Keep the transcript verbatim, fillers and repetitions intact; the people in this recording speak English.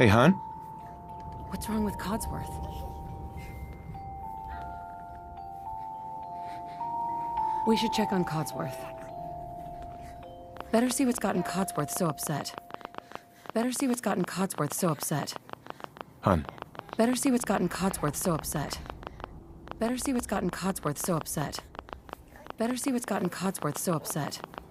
Hey, hon? What's wrong with Codsworth? We should check on Codsworth. Better see what's gotten Codsworth so upset. Better see what's gotten Codsworth so upset. Hun. Better see what's gotten Codsworth so upset. Better see what's gotten Codsworth so upset. Better see what's gotten Codsworth so upset.